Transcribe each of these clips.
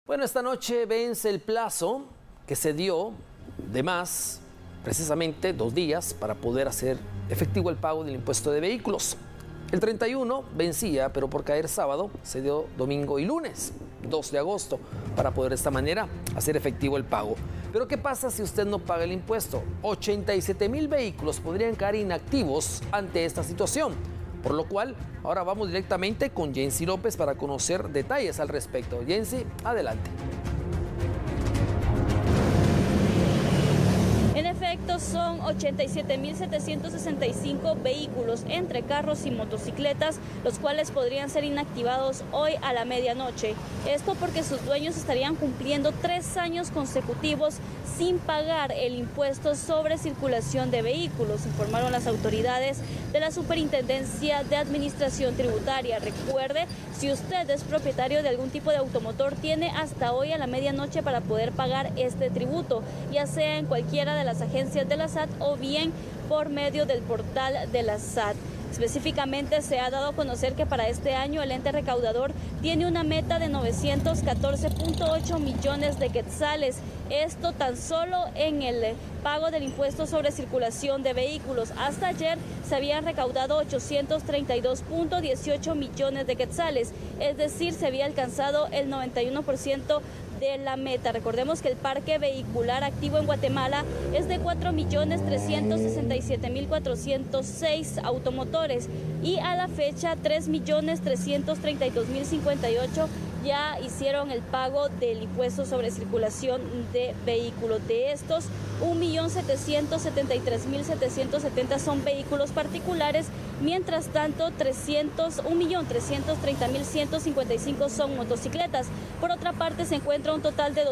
Bueno, esta noche vence el plazo que se dio de más, precisamente 2 días, para poder hacer efectivo el pago del impuesto de vehículos. El 31 vencía, pero por caer sábado se dio domingo y lunes, 2 de agosto, para poder de esta manera hacer efectivo el pago. Pero ¿qué pasa si usted no paga el impuesto? 87,000 vehículos podrían caer inactivos ante esta situación. Por lo cual, ahora vamos directamente con Jensi López para conocer detalles al respecto. Jensi, adelante. En efecto, son 87,765 vehículos entre carros y motocicletas, los cuales podrían ser inactivados hoy a la medianoche. Esto porque sus dueños estarían cumpliendo 3 años consecutivos sin pagar el impuesto sobre circulación de vehículos, informaron las autoridades de la Superintendencia de Administración Tributaria. Recuerde, si usted es propietario de algún tipo de automotor, tiene hasta hoy a la medianoche para poder pagar este tributo, ya sea en cualquiera de las agencias de la SAT o bien por medio del portal de la SAT. Específicamente se ha dado a conocer que para este año el ente recaudador tiene una meta de 914.8 millones de quetzales. Esto tan solo en el pago del impuesto sobre circulación de vehículos. Hasta ayer se habían recaudado 832.18 millones de quetzales, es decir, se había alcanzado el 91% de la meta. Recordemos que el parque vehicular activo en Guatemala es de 4.367.406 automotores y a la fecha 3.332.058 ya hicieron el pago del impuesto sobre circulación de vehículos. De estos, 1.773.770 son vehículos particulares, mientras tanto 1.330.155 son motocicletas. Por otra parte, se encuentra un total de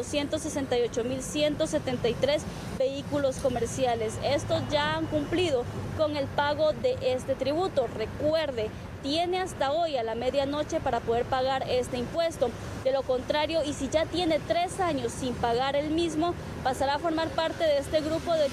268.173 vehículos comerciales. Estos ya han cumplido con el pago de este tributo. Recuerde, tiene hasta hoy a la medianoche para poder pagar este impuesto. De lo contrario, y si ya tiene 3 años sin pagar el mismo, pasará a formar parte de este grupo de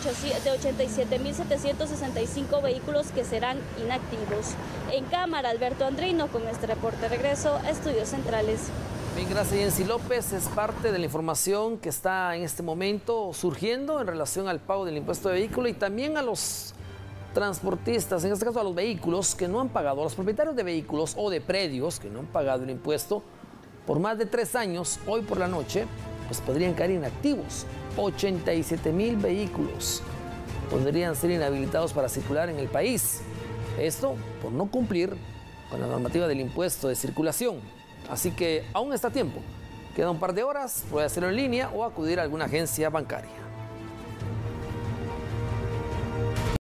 87.765 vehículos que serán inactivos. En cámara, Alberto Andrino, con este reporte. Regreso a Estudios Centrales. Bien, gracias, Jensi López. Es parte de la información que está en este momento surgiendo en relación al pago del impuesto de vehículo y también a los transportistas, en este caso a los vehículos que no han pagado, a los propietarios de vehículos o de predios que no han pagado el impuesto por más de 3 años, hoy por la noche, pues podrían caer inactivos. 87,000 vehículos podrían ser inhabilitados para circular en el país. Esto por no cumplir con la normativa del impuesto de circulación. Así que aún está a tiempo. Queda un par de horas, puede hacerlo en línea o acudir a alguna agencia bancaria.